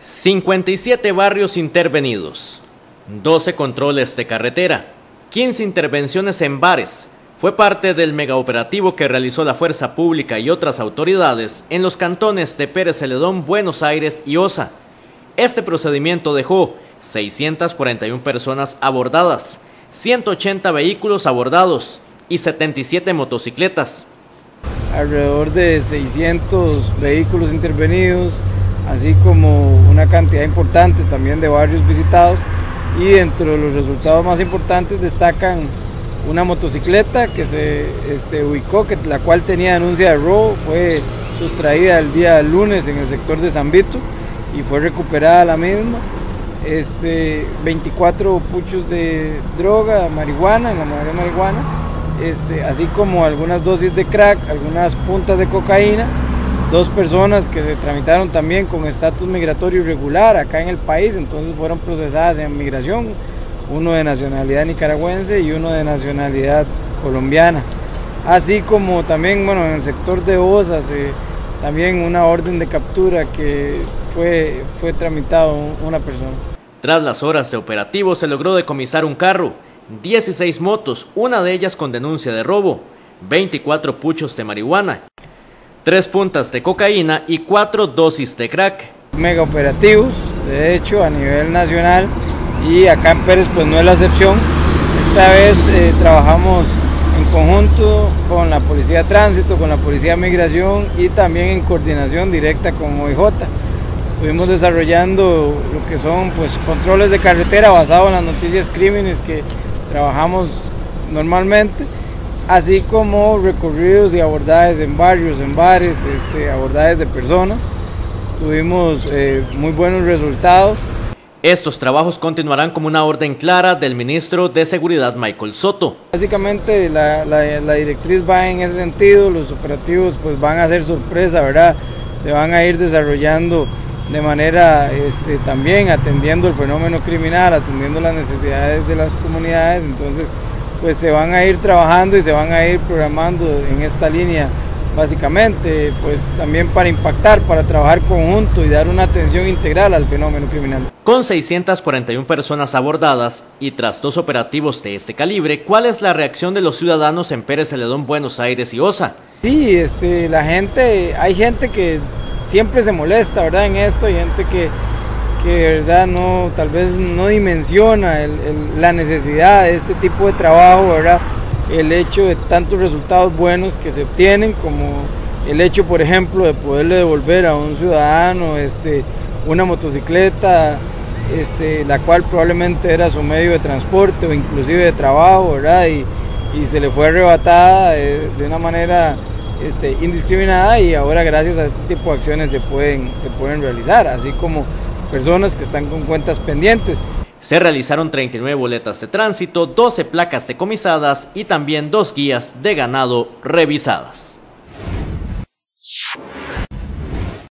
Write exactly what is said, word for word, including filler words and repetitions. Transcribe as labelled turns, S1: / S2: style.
S1: cincuenta y siete barrios intervenidos, doce controles de carretera, quince intervenciones en bares. Fue parte del megaoperativo que realizó la Fuerza Pública y otras autoridades en los cantones de Pérez Celedón, Buenos Aires y Osa. Este procedimiento dejó seiscientas cuarenta y una personas abordadas, ciento ochenta vehículos abordados y setenta y siete motocicletas.
S2: Alrededor de seiscientos vehículos intervenidos, así como una cantidad importante también de barrios visitados, y dentro de los resultados más importantes destacan una motocicleta que se este, ubicó, que, la cual tenía denuncia de robo, fue sustraída el día lunes en el sector de San Vito y fue recuperada la misma. Este, veinticuatro puchos de droga, marihuana, en la mayoría marihuana, este, así como algunas dosis de crack, algunas puntas de cocaína, dos personas que se tramitaron también con estatus migratorio irregular acá en el país, entonces fueron procesadas en migración, uno de nacionalidad nicaragüense y uno de nacionalidad colombiana, así como también, bueno, en el sector de Osa, se, también una orden de captura que fue, fue tramitado una persona.
S1: Tras las horas de operativo se logró decomisar un carro, dieciséis motos, una de ellas con denuncia de robo, veinticuatro puchos de marihuana, tres puntas de cocaína y cuatro dosis de crack.
S2: Mega operativos, de hecho, a nivel nacional, y acá en Pérez pues no es la excepción. Esta vez eh, trabajamos en conjunto con la Policía de Tránsito, con la Policía de Migración y también en coordinación directa con O I J. Estuvimos desarrollando lo que son pues controles de carretera basados en las noticias crímenes que trabajamos normalmente, así como recorridos y abordajes en barrios, en bares, este, abordajes de personas. Tuvimos eh, muy buenos resultados.
S1: Estos trabajos continuarán como una orden clara del ministro de Seguridad, Michael Soto.
S2: Básicamente la, la, la directriz va en ese sentido, los operativos pues van a ser sorpresa, ¿verdad? Se van a ir desarrollando de manera este, también atendiendo el fenómeno criminal, atendiendo las necesidades de las comunidades, entonces pues se van a ir trabajando y se van a ir programando en esta línea, básicamente pues también para impactar, para trabajar conjunto y dar una atención integral al fenómeno criminal.
S1: Con seiscientas cuarenta y una personas abordadas y tras dos operativos de este calibre, ¿cuál es la reacción de los ciudadanos en Pérez Celedón, Buenos Aires y Osa?
S2: Sí, este, la gente, hay gente que siempre se molesta, ¿verdad? En esto hay gente que, que de verdad no, tal vez no dimensiona el, el, la necesidad de este tipo de trabajo, ¿verdad? El hecho de tantos resultados buenos que se obtienen, como el hecho, por ejemplo, de poderle devolver a un ciudadano este, una motocicleta, este, la cual probablemente era su medio de transporte o inclusive de trabajo, ¿verdad? Y, y se le fue arrebatada de, de una manera Este, indiscriminada, y ahora gracias a este tipo de acciones se pueden, se pueden realizar, así como personas que están con cuentas pendientes.
S1: Se realizaron treinta y nueve boletas de tránsito, doce placas decomisadas y también dos guías de ganado revisadas.